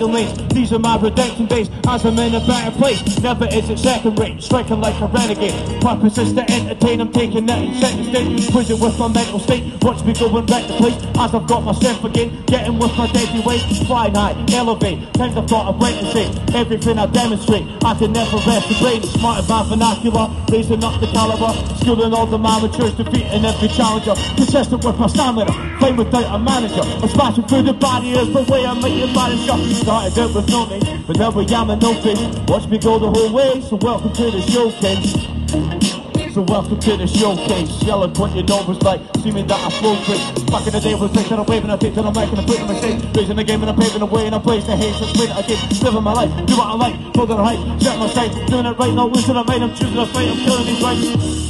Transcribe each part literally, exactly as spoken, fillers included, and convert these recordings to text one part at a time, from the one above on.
These are my redemption days as I'm in a better place. Never is it second rate, striking like a renegade. Purpose is to entertain, I'm taking that in second state. Prison with my mental state, watch me go and wreck the place. As I've got myself again, getting with my deadly weight. Fly high, elevate, times I've thought of went to say. Everything I demonstrate, I can never rest the brain. Smart as my vernacular, raising up the caliber. Schooling all the amateurs, defeating every challenger. Consistent with my stamina, playing without a manager. I'm smashing through the barriers, the way I'm making manager. Started out with no name, but now we am a no face. Watch me go the whole way, so welcome to the showcase. So welcome to the showcase. Yelling what you know was like, see me that I flow quick. Back in the day was thinking I'm waving, I think that I'm making a put in my shape. Raising the game and I'm paving the way and I blaze the haze. Just win it again, living my life, do what I like, holding the height, set my sight, doing it right, not losing a fight. I'm choosing a fight, I'm killing these rights.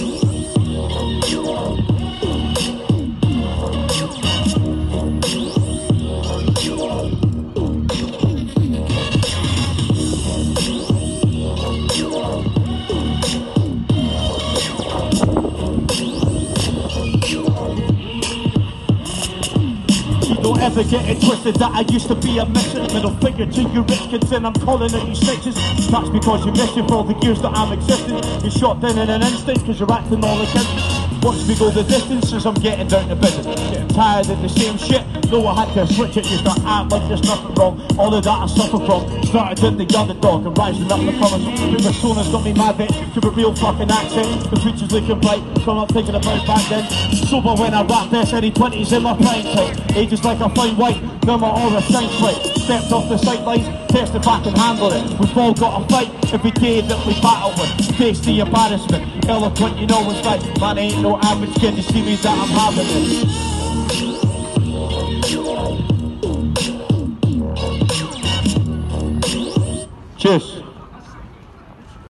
Don't ever get it twisted that I used to be a mission. Middle finger to you rich kids and I'm calling out you snitches. That's because you're missing for all the years that I'm existing. You're shot down in an instant because you're acting all against me. Watch me go the distance as I'm getting down to business. Getting tired of the same shit. No, I had to switch it, you start act like there's nothing wrong. All of that I suffer from. Started with the underdog and rising up the colours. The persona's got me mad bit to a real fucking accent. The future's looking bright, so I'm not thinking about back then. Sober when I rap this, any twenties in my prime time. Ages like a fine white, now my aura shines bright. Stepped off the sidelines, tested back and handled it. We've all got a fight every day that we battle with. Face the embarrassment, eloquent you know what's like. Man, ain't no average kid, you see me that I'm having it. Cheers.